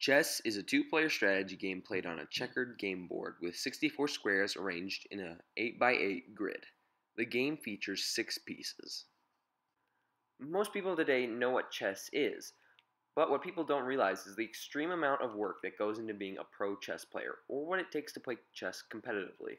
Chess is a two-player strategy game played on a checkered game board with 64 squares arranged in an 8x8 grid. The game features 6 pieces. Most people today know what chess is, but what people don't realize is the extreme amount of work that goes into being a pro chess player, or what it takes to play chess competitively.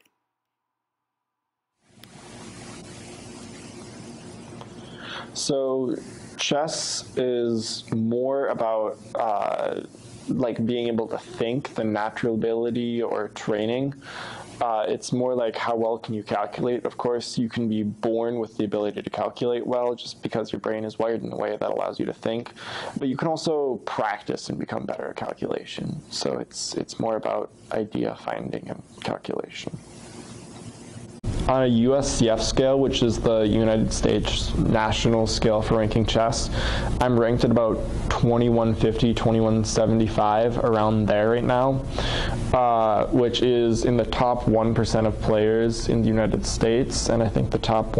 So chess is more about like being able to think than natural ability or training. It's more like how well can you calculate. Of course, you can be born with the ability to calculate well just because your brain is wired in a way that allows you to think. But you can also practice and become better at calculation. So it's more about idea finding and calculation. On a USCF scale, which is the United States national scale for ranking chess, I'm ranked at about 2150, 2175, around there right now, which is in the top 1% of players in the United States, and I think the top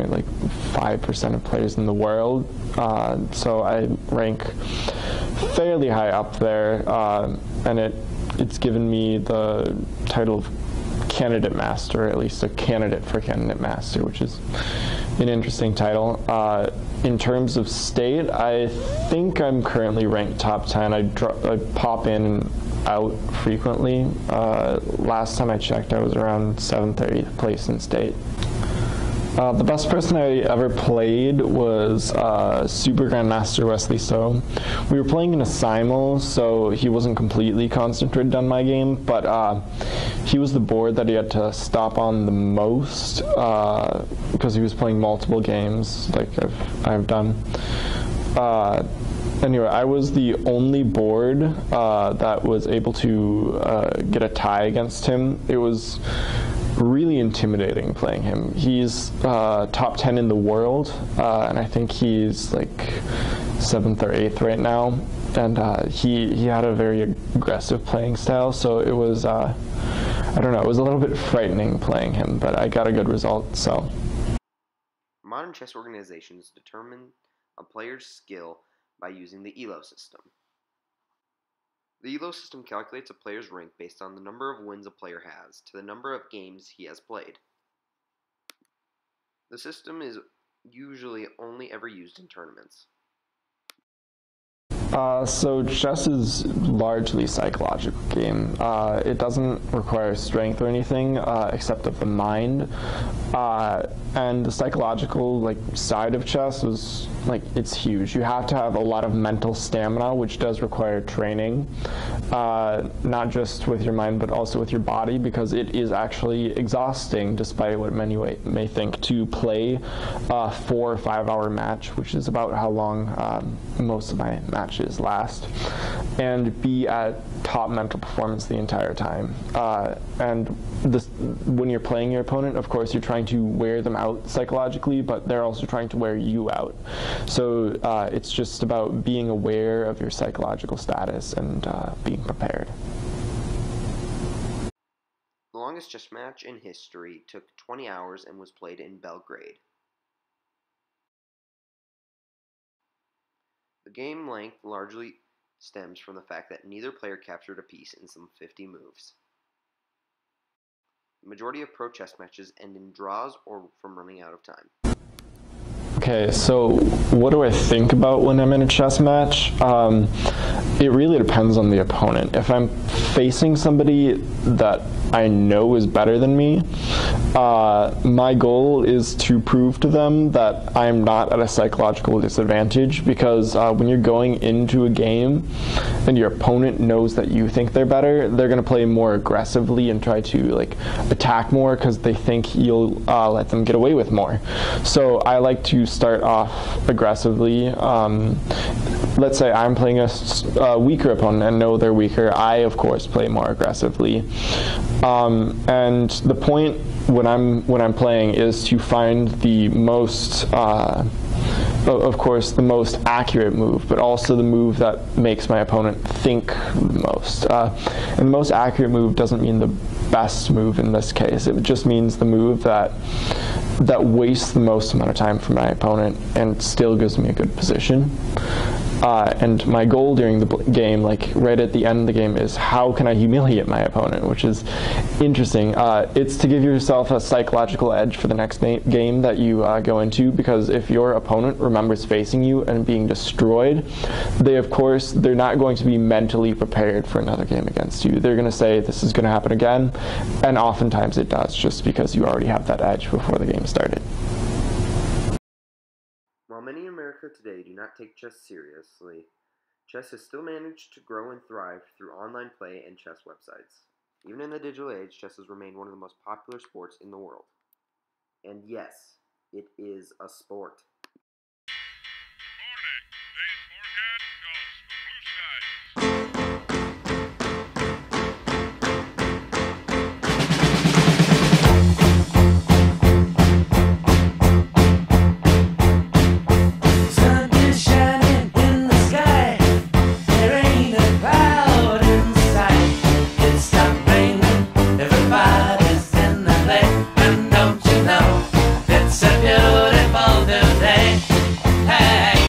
1.5% of players in the world. So I rank fairly high up there, and it's given me the title of Candidate Master, at least a candidate for Candidate Master, which is an interesting title. In terms of state, I think I'm currently ranked top 10. I pop in and out frequently. Last time I checked, I was around 7th or 8th place in state. The best person I ever played was Super Grandmaster Wesley So. We were playing in a simul, so he wasn't completely concentrated on my game, but he was the board that he had to stop on the most because he was playing multiple games, like I've done. Anyway, I was the only board that was able to get a tie against him. It was really intimidating playing him. He's top 10 in the world, and I think he's like 7th or 8th right now. And he had a very aggressive playing style, so it was, I don't know, it was a little bit frightening playing him, but I got a good result, so. Modern chess organizations determine a player's skill by using the ELO system. The ELO system calculates a player's rank based on the number of wins a player has to the number of games he has played. The system is usually only ever used in tournaments. So chess is largely a psychological game. It doesn't require strength or anything except of the mind. And the psychological side of chess is it's huge. You have to have a lot of mental stamina, which does require training, not just with your mind but also with your body, because it is actually exhausting, despite what many may think, to play a 4 or 5 hour match, which is about how long most of my matches last, and be at top mental performance the entire time. And when you're playing your opponent, of course, you're trying to wear them out psychologically, but they're also trying to wear you out. So it's just about being aware of your psychological status and being prepared. The longest chess match in history took 20 hours and was played in Belgrade. The game length largely stems from the fact that neither player captured a piece in some 50 moves. The majority of pro chess matches end in draws or from running out of time. Okay, so what do I think about when I'm in a chess match? It really depends on the opponent. If I'm facing somebody that I know is better than me, my goal is to prove to them that I'm not at a psychological disadvantage, because when you're going into a game and your opponent knows that you think they're better, they're going to play more aggressively and try to attack more because they think you'll let them get away with more. So I like to start off aggressively. Let's say I'm playing a weaker opponent and know they're weaker. I, of course, play more aggressively. And the point when I'm playing is to find the most, of course, the most accurate move, but also the move that makes my opponent think the most. And the most accurate move doesn't mean the best move in this case. It just means the move that wastes the most amount of time for my opponent and still gives me a good position. And my goal during the game, like right at the end of the game, is how can I humiliate my opponent, which is interesting. It's to give yourself a psychological edge for the next game that you go into, because if your opponent remembers facing you and being destroyed, they're not going to be mentally prepared for another game against you. They're going to say this is going to happen again, and oftentimes it does, just because you already have that edge before the game started. While many in America today do not take chess seriously, chess has still managed to grow and thrive through online play and chess websites. Even in the digital age, chess has remained one of the most popular sports in the world. And yes, it is a sport.